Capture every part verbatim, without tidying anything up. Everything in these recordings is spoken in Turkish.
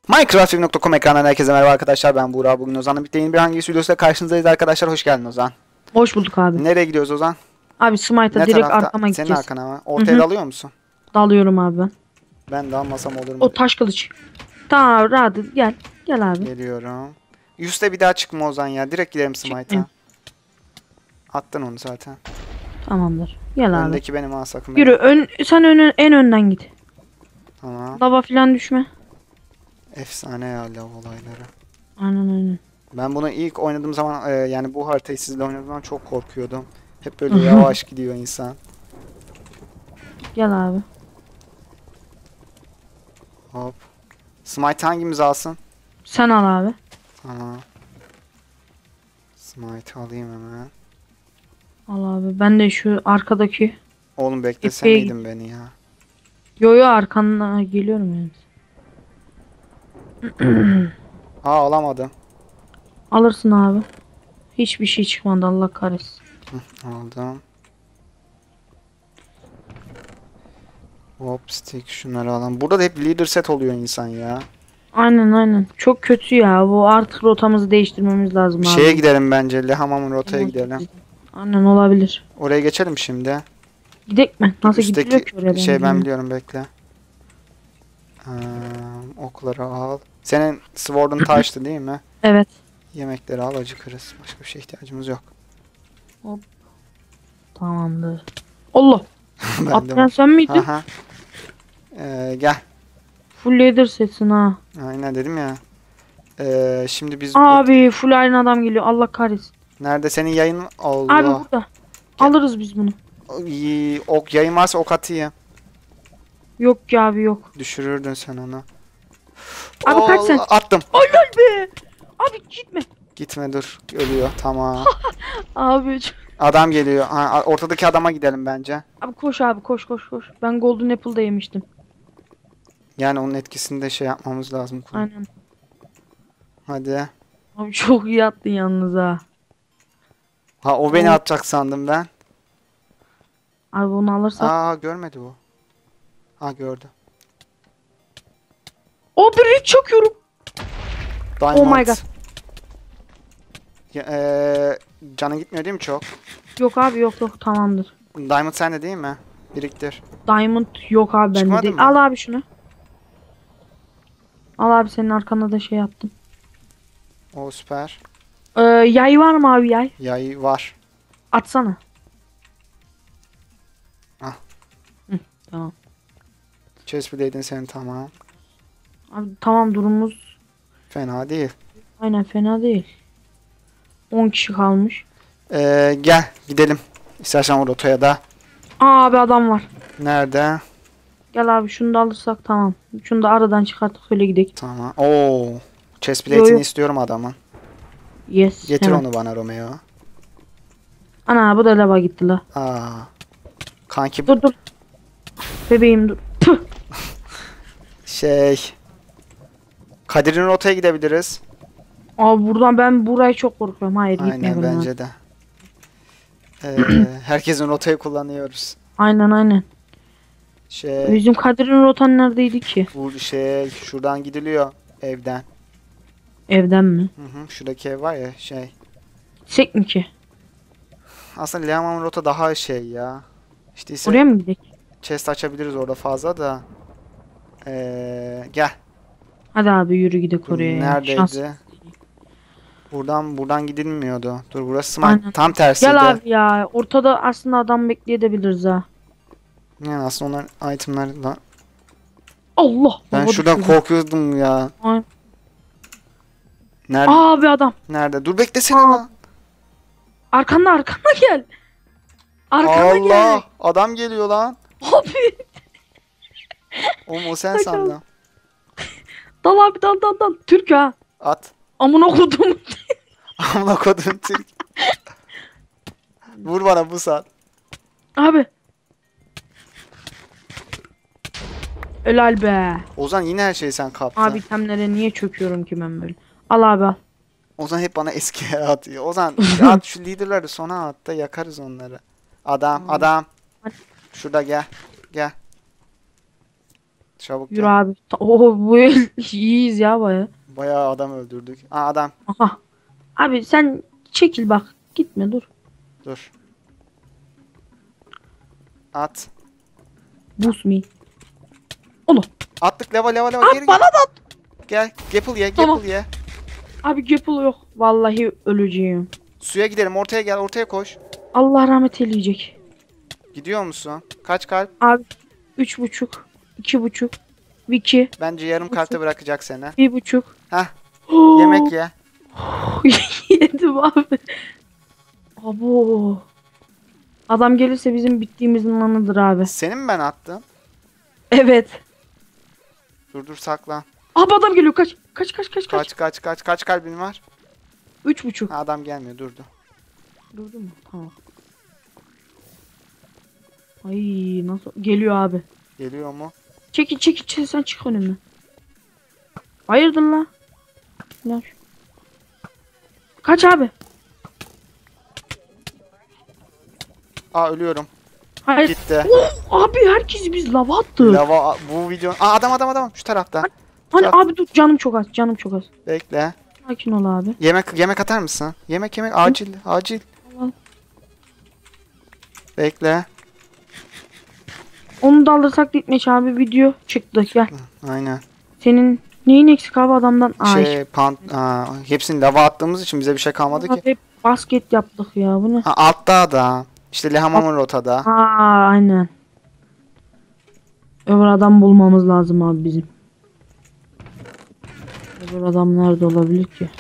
Minecraft nokta com ekranından herkese merhaba arkadaşlar, ben Buğra. Bugün Ozan'la birlikte yeni bir hangisi videosuyla karşınızdayız arkadaşlar. Hoş geldin Ozan. Hoş bulduk abi. Nereye gidiyoruz Ozan? Abi Smite'a Ne direkt tarafta? arkama Senin gideceğiz. arkana mı? Ortaya Hı hı. dalıyor musun? Dalıyorum abi ben. Ben dalmasam olur mu? O taş kılıç. Tamam rahat gel. Gel abi. Geliyorum. Üste bir daha çıkma Ozan ya. Direkt gidelim Smite'a. Çıkmayayım. Attın onu zaten. Tamamdır. Gel abi. Öndeki benim, ha sakın. Yürü ön, sen ön, en önden git. Tamam. Lava filan düşme. Efsane ya lav olayları. Aynen aynen. Ben bunu ilk oynadığım zaman e, yani bu haritayı sizle oynadığım zaman çok korkuyordum. Hep böyle yavaş gidiyor insan. Gel abi. Hop. Smite hangimiz alsın? Sen al abi. Tamam. Smite alayım hemen. Al abi. Ben de şu arkadaki. Oğlum beklesen Epey- miydin beni ya? Yo yo arkandan geliyorum yani. Aa, alamadım. Alırsın abi. Hiçbir şey çıkmadı Allah kahretsin. Aldım. Hop stick, şunları alalım. Burada da hep leader set oluyor insan ya. Aynen aynen. Çok kötü ya. Bu artık rotamızı değiştirmemiz lazım Bir abi. şeye gidelim bence. Lehamam'ın rotaya gidelim. Aynen olabilir. Oraya geçelim şimdi. Gidek mi? Nasıl Üstteki gidiliyor ki oraya? şey ben bilmiyorum. biliyorum, bekle. Ee, okları al. Senin sword'un taştı değil mi? Evet. Yemekleri al, acıkırız. Başka bir şeye ihtiyacımız yok. Tamamdır. Allah. Ben de Atlayan var. sen miydin? Aha. Ee, gel. Full leather setsin ha. Aynen dedim ya. Ee, şimdi biz... Abi full aynı adam geliyor. Allah kahretsin. Nerede senin yayın? Allah. Abi burada. Alırız biz bunu. İyi, ok yayın varsa ok atayım. Yok ya abi yok. Düşürürdün sen onu. Abi kaç sen? Allah, attım. Ay be. Abi gitme. Gitme, dur. Ölüyor. Tamam. Abi. ç- Adam geliyor. Ha, ortadaki adama gidelim bence. Abi koş abi koş koş koş. Ben Golden Apple'da yemiştim. Yani onun etkisinde şey yapmamız lazım. Aynen. Hadi. Abi çok iyi attın yalnız ha. Ha, o beni Evet. atacak sandım ben. Abi onu alırsak. Aa, görmedi bu. Ha, gördü. O bir çakıyorum. Diamond. Oh my god. Ya, eee, canın gitmiyor değil mi çok? Yok abi yok yok tamamdır. Diamond sende değil mi? Biriktir. Diamond yok abi bende Çıkmadı değil. mı? Al abi şunu. Al abi senin arkanda da şey yaptım. O süper. Ee, yay var mı abi yay? Yay var. Atsana. Ah. Hı, tamam. Chestplate'in senin, tamam. Abi tamam durumumuz Fena değil. aynen fena değil. on kişi kalmış. Eee, gel gidelim. İstersen o rotaya da. Aa abi adam var. Nerede? Gel abi şunu da alırsak tamam. Şunu da aradan çıkartıp öyle gidelim. Tamam. Oo. Yo, Chestplate'ini yo. istiyorum adamın. Yes. Getir hemen. onu bana Romeo. Ana bu da lava gitti la. Aa. Kanki Dur dur. Bebeğim dur. Tüh. şey. Kadir'in rotaya gidebiliriz. Abi buradan ben burayı çok korkuyorum. Hayır Aynen, gitmeyelim. ha. bence de. Ee, herkesin rotayı kullanıyoruz. Aynen aynen. Şey, Bizim Kadir'in rotan neredeydi ki? bu şey şuradan gidiliyor evden. Evden mi? Hı hı, şuradaki ev var ya şey. Gitsek mi ki? Aslında Lehamam rota daha şey ya. İşte ise Oraya mı gidelim? chest açabiliriz orada fazla da. Ee, gel. Hadi abi yürü gidelim oraya. ya. Neredeydi? Şans. Buradan buradan gidilmiyordu. Dur, burası smart. Aynen. Tam tersiydi. Gel abi ya. Ortada aslında adam bekleyebiliriz ha. Yani aslında onların itemleri da. Allah. Ben baba şuradan düşürdüm. korkuyordum ya. Ay. Nerede? Abi adam. Nerede? Dur beklesene Aa. lan. Arkanda arkanda gel. Arkanda gel. Allah! Adam geliyor lan. Abi. Oğlum o sen Bak sandın. Dal abi dal dal dal. Türk ha. At. Amına kodum. Amına kodum Türk. Vur bana bu saat. Abi. Helal be. Ozan yine her şeyi sen kaptın. Abi itemlere niye çöküyorum ki ben böyle? Al abi al. Ozan hep bana eski yere atıyor. Ozan at şu liderleri sona at da yakarız onları. Adam adam. Şurada gel. Gel. Çabuk Yürü gel. abi. Ta- Oo bu el iyiyiz ya baya. Bayağı adam öldürdük. Aa adam. Aha. Abi sen çekil bak. Gitme dur. Dur. At. Boost me. Oğlum. Attık lava lava lava Abi geri bana gel. da. Gel. Gapple ye Tamam. gapple ye. Abi Gapple yok. Vallahi öleceğim. Suya gidelim ortaya gel ortaya koş. Allah rahmet eleyecek. Gidiyor musun? Kaç kalp? Abi üç buçuk. iki buçuk. iki. Bence yarım kalpte bırakacak seni. Bir buçuk. Heh. Oo. Yemek ye. Yedim abi. Abo. Adam gelirse bizim bittiğimizin anıdır abi. Senin mi ben attım? Evet. Dur dur saklan. Abi adam geliyor kaç. Kaç kaç kaç kaç. Kaç kaç kaç kaç kalbin var? Üç buçuk. Ha, adam gelmiyor durdu. Durdu mu? Tamam. Ay nasıl geliyor abi. Geliyor mu? Çekil çekil çekil sen çık önümden. Hayırdır la? Lan şu- Kaç abi? Aa ölüyorum. Hayır. Gitti. Oh, abi herkes biz lava attık. Lava bu video. Aa adam adam adam şu tarafta. Hani Bak. abi dur canım çok az canım çok az. Bekle. Sakin ol abi. Yemek yemek atar mısın? Yemek yemek acil acil. Tamam. Bekle. Onu da alırsak gitmiş abi video çıktı gel. Aynen. Senin neyin eksik abi adamdan? Ay. Şey pan aa, hepsini lava attığımız için bize bir şey kalmadı ki. Hep basket yaptık ya bu ne? Ha, altta da. İşte Lehamam'ın rotada. Aa aynen. Öbür adam bulmamız lazım abi bizim. Öbür adam nerede olabilir ki?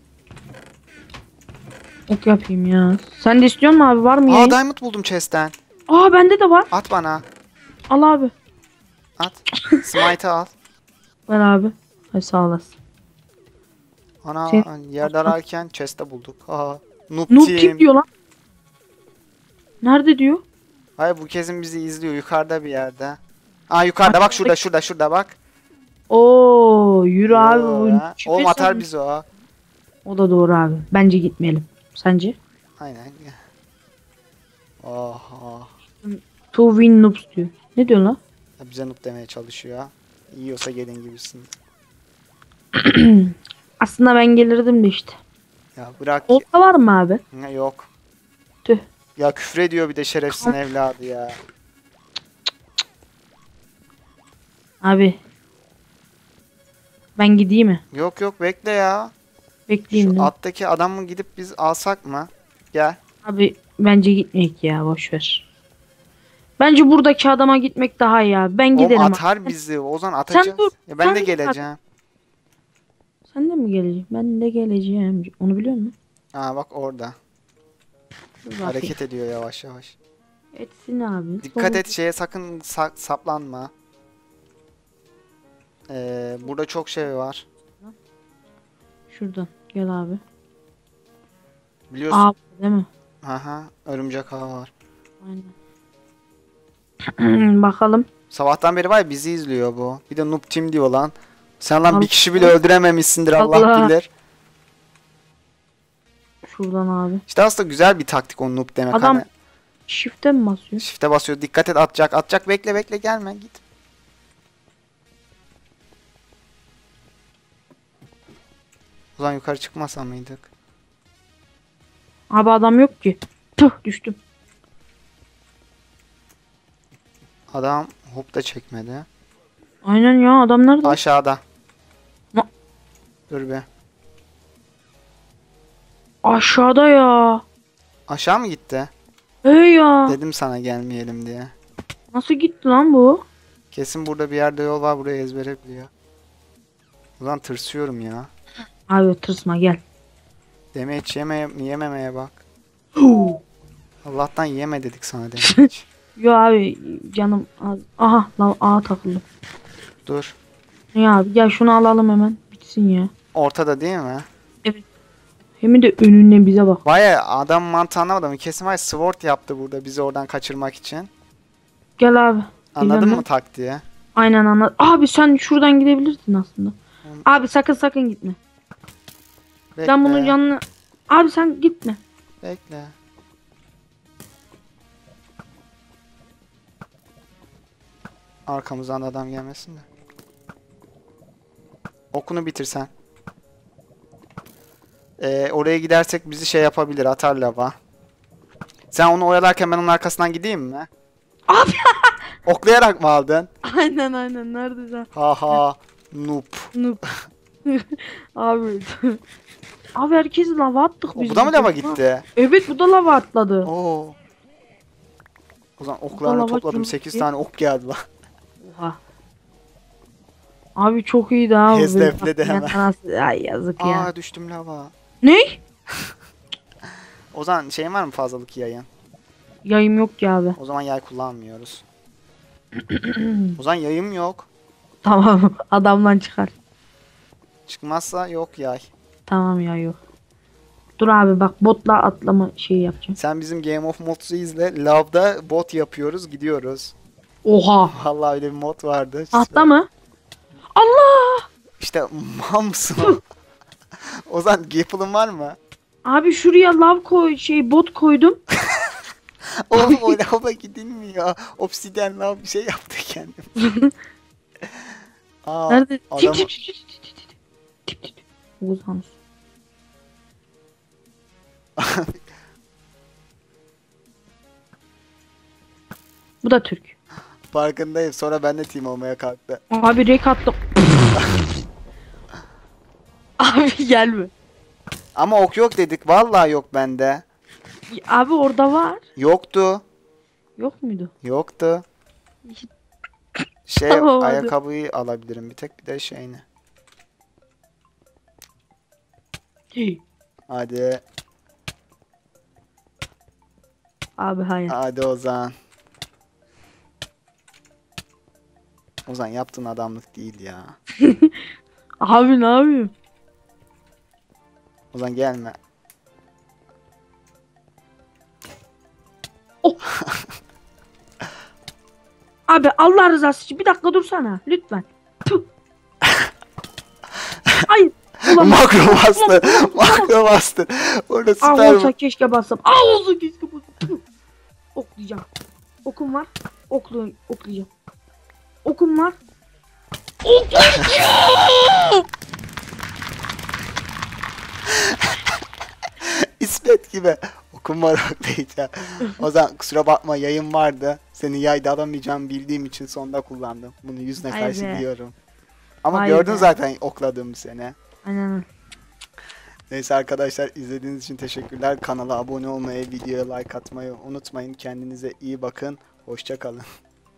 Ok yapayım ya. Sen de istiyor musun abi? Var mı Aa yayın? diamond buldum chest'ten. Aa bende de var. At bana. Al abi. At. Smite'ı al. Ver abi. Hay sağ olasın. Ana Şey- yerde ararken chest'te bulduk. Aa. Noob Noob team. kim diyor lan? Nerede diyor? Hayır bu kesin bizi izliyor yukarıda bir yerde. Aa yukarıda bak şurada şurada şurada bak. Oo yürü abi. Oo Bu ya. şüphe Oğlum atar sen- bizi o. O da doğru abi. Bence gitmeyelim. Sence? Aynen. Oha. To win noobs diyor. Ne diyor lan? Ya bize noob demeye çalışıyor. Yiyorsa gelin gibisin. Aslında ben gelirdim de işte. Ya bırak. Olta var mı abi? Ya, yok. Tüh. Ya küfür ediyor bir de şerefsizin evladı ya. Abi. Ben gideyim mi? Yok yok bekle ya. Bekleyeyim Şu de. alttaki adamı gidip biz alsak mı? Gel. Abi bence gitmek ya boş ver. Bence buradaki adama gitmek daha iyi abi. Ben Oğlum giderim. abi. atar bizi. Ozan atacağız. dur, Ya ben sen de dur. geleceğim. Sen de mi geleceksin? Ben de geleceğim. Onu biliyor musun? Aa bak orada. Dur bakayım. Hareket ediyor yavaş yavaş. Etsin abi. Dikkat Sonra- et şeye sakın sa- saplanma. Ee, burada çok şey var. Şuradan. Gel abi. Biliyorsun. Aa değil mi? Aha, örümcek ağı var. Aynen. Bakalım. Sabahtan beri var ya bizi izliyor bu. Bir de noob team diyor lan. Sen lan Allah. bir kişi bile öldürememişsindir Allah, Allah. bilir. Şuradan abi. İşte aslında güzel bir taktik o noob demek. Adam- Hani Shift'e mi basıyor? shift'e basıyor. Dikkat et atacak. Atacak bekle bekle gelme git. O zaman yukarı çıkmasa mıydık? Abi adam yok ki. Tüh düştüm. Adam hop da çekmedi. Aynen ya adam nerede? Aşağıda. Na- Dur be. Aşağıda ya. Aşağı mı gitti? Hey ya. Dedim sana gelmeyelim diye. Nasıl gitti lan bu? Kesin burada bir yerde yol var buraya ezbere biliyor. Ulan tırsıyorum ya. Abi tırsma gel. Demeç yeme yememeye bak. Huu. Allah'tan yeme dedik sana demeç. Yo abi canım az. Aha lan ağa takıldım. Dur. Ya abi gel şunu alalım hemen. Bitsin ya. Ortada değil mi? Hem de önüne bize bak. Baya adam mantığı anlamadım. Kesin var ya sword yaptı burada bizi oradan kaçırmak için. Gel abi. Anladın Geliyorum mı taktiği? Aynen anladım. Abi sen şuradan gidebilirsin aslında. Oğlum. Abi sakın sakın gitme. Bekle. Sen bunun canını... Abi sen gitme. Bekle. Arkamızdan da adam gelmesin de. Okunu bitirsen. Ee, oraya gidersek bizi şey yapabilir, atar lava. Sen onu oyalarken ben onun arkasından gideyim mi? Abi. Oklayarak mı aldın? Aynen aynen. Nerede sen? Haha. Noob. Noob. Abi. Abi herkesi lava attık O, biz. bu da mı lava Ha. gitti? Evet bu da lava atladı. Oo. O zaman oklarını lava topladım. kim- sekiz kim? tane ok geldi lan. Oha. Abi çok iyiydi abi. Hezdefledi hemen. Anası- Ay yazık ya. Aa, düştüm lava. Ne? O zaman şeyin var mı fazlalık yayın? Yayım yok ki abi. O zaman yay kullanmıyoruz. O zaman yayım yok. Tamam adamdan çıkar. Çıkmazsa yok yay. Tamam ya yok. Dur abi bak botla atlama şeyi yapacağım. Sen bizim Game of Mods'u izle. Love'da bot yapıyoruz, gidiyoruz. Oha. Vallahi öyle bir mod vardı. Atla mı? Allah! İşte mal mısın? O zaman Gapple'ın var mı? Abi şuraya lav koy şey bot koydum. Oğlum o lava gidilmiyor. Obsidian lav bir şey yaptı kendim. Aa, Nerede? Tip adamı- tip tip tip tip tip tip. Tip tip. Oğuz Hanus. Bu da Türk. Farkındayım. Sonra ben de team olmaya kalktı. Abi rek attım. Abi gelme. Ama ok yok dedik. Vallahi yok bende. Abi orada var. Yoktu. Yok muydu? Yoktu. Şey, Tamam, hadi. ayakkabıyı alabilirim bir tek, bir de şeyini. Hey. Hadi. Abi hayır. Hadi Ozan. Ozan yaptığın adamlık değil ya. Abi ne yapayım? Ozan gelme. Abi Allah rızası için bir dakika dursana lütfen. Tüh. Hayır. Ulan Makro bastı. Makro bastı. Orada ah süper. olsa keşke bassam. Ah olsa keşke bassam. Tüh. Oklayacağım. Okum var. Oklu oklayacağım. Okum var. Oklayacağım. İsmet gibi. Okum var oklayacağım. Ozan kusura bakma, yayın vardı. Seni yayda alamayacağım bildiğim için sonda kullandım. Bunu yüzüne Vay karşı be. diyorum. Ama Vay gördün be. zaten okladığımı seni. Aynen. Neyse arkadaşlar, izlediğiniz için teşekkürler. Kanala abone olmayı, videoya like atmayı unutmayın. Kendinize iyi bakın. Hoşça kalın.